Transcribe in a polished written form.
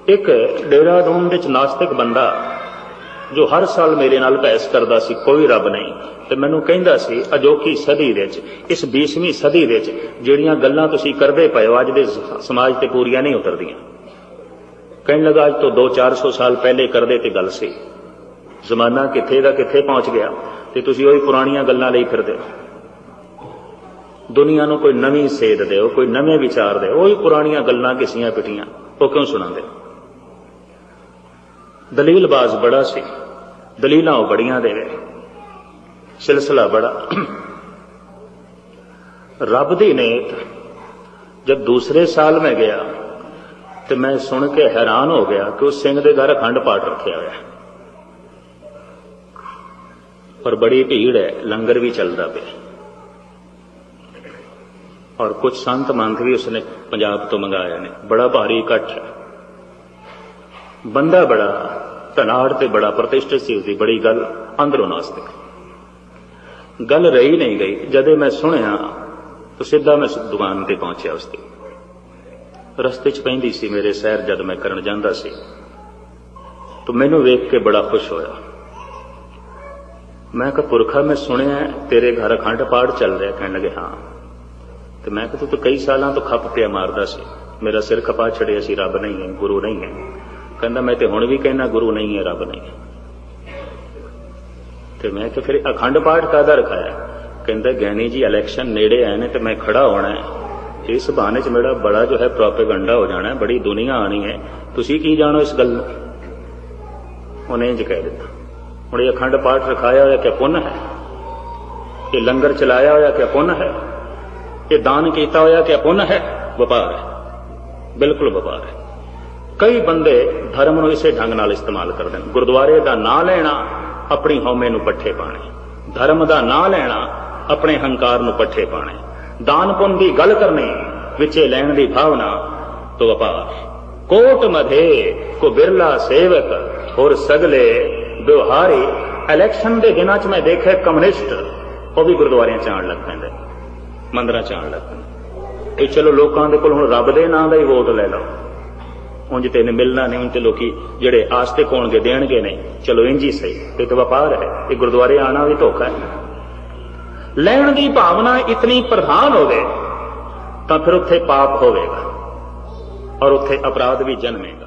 एक डेहरादून विच नास्तिक बंदा जो हर साल मेरे नाल बहस करदा सी कोई रब नहीं, ते मैनूं कहंदा सी अजोकी सदी दे विच इस 20वीं सदी दे विच जिहड़ियां गल्लां तुसीं करदे पए हो अज दे समाज ते पूरीआं नहीं उतरदियां। कहण लगा अज तो 200-400 साल पहले करदे ते गल सी, जमाना किथे दा किथे पहुंच गया ते तुसीं ओही पुराणियां गल्लां लई फिरदे हो। दुनिया नूं कोई नवीं सेध दिओ, कोई नवे विचार दिओ, ओही पुराणियां गल्लां घिसियां पिटियां वो क्यों सुणांदे? दलीलबाज बड़ा सी, दलीलां वो बड़ियां देवे, सिलसिला बड़ा। रब दी नेत जब दूसरे साल में गया तो मैं सुन के हैरान हो गया कि उस सिंह दे घर अखंड पाठ रखे हुआ है और बड़ी भीड़ है, लंगर भी चलता पे और कुछ संत मंथ भी उसने पंजाब तो मंगाया ने। बड़ा भारी इकट्ठ है, बंदा बड़ा धनाड़ ते बड़ा प्रतिष्ठित सी, उसकी बड़ी गल अंदरों नास्तिक गल रही नहीं गई। जदे मैं सुनिया तो सीधा मैं दुकान ते पहुंचा, उसकी रस्ते च पैंदी सी मेरे सैर जद मैं करन जांदा सी, तो मैनू वेख के बड़ा खुश होया। मैं कहा पुरखा मैं सुनिया तेरे घर अखंड पाठ चल रहा। कहने लगे हाँ। तो मैं कहा तू तो कई सालों तो खप पिया मारदा सी, मेरा सिर खपा छड़िया सी, रब नहीं है, गुरु नहीं है। कहंदा मैं तो हुण भी कहना गुरु नहीं है, रब नहीं है। तो मैं तो फिर अखंड पाठ काहदा रखाया? कहंदा ज्ञानी जी इलैक्शन नेड़े आए ने तो मैं खड़ा होना है, इस बहाने च मेरा बड़ा जो है प्रोपेगंडा हो जाना है, बड़ी दुनिया आनी है, तुसीं की जानो इस गल। उन्हें इंज कह दिता। हुण ये अखंड पाठ रखाया होया क्या पुण्य है? ये लंगर चलाया होया क्या पुण्य है? ये दान किया होया क्या पुण्य है? व्यापार है, बिल्कुल व्यापार है। कई बंदे धर्म नूं इसे ढंग नाल इस्तेमाल करते हैं। गुरुद्वारे का नां लेना अपनी हौमे नूं पट्ठे पाने, धर्म का नां लेना अपने हंकार नूं पट्ठे पाने, दान पुण्य की गल करनी विचे लैण की भावना तो व्यापार। कोट मधे को बिरला सेवक और सगले व्यवहारी। इलैक्शन के दिनों च मैं देखे कम्युनिस्ट वो भी गुरुद्वारियां च आण लग पैंदे, मंदिरां च आण लग पैंदे। चलो लोगों के कोल हुण रब दे नां दा ही वोट ले लो, उंज ते मिलना नहीं, उन ते लोकी जिहड़े आस्तिक होणगे देणगे नहीं, चलो इंज ही सही। ये तो व्यापार है, ये गुरुद्वारे आना भी धोखा है। लैण की भावना इतनी प्रधान होवे तो फिर उत्थे पाप होवेगा और उत्थे अपराध भी जन्मे।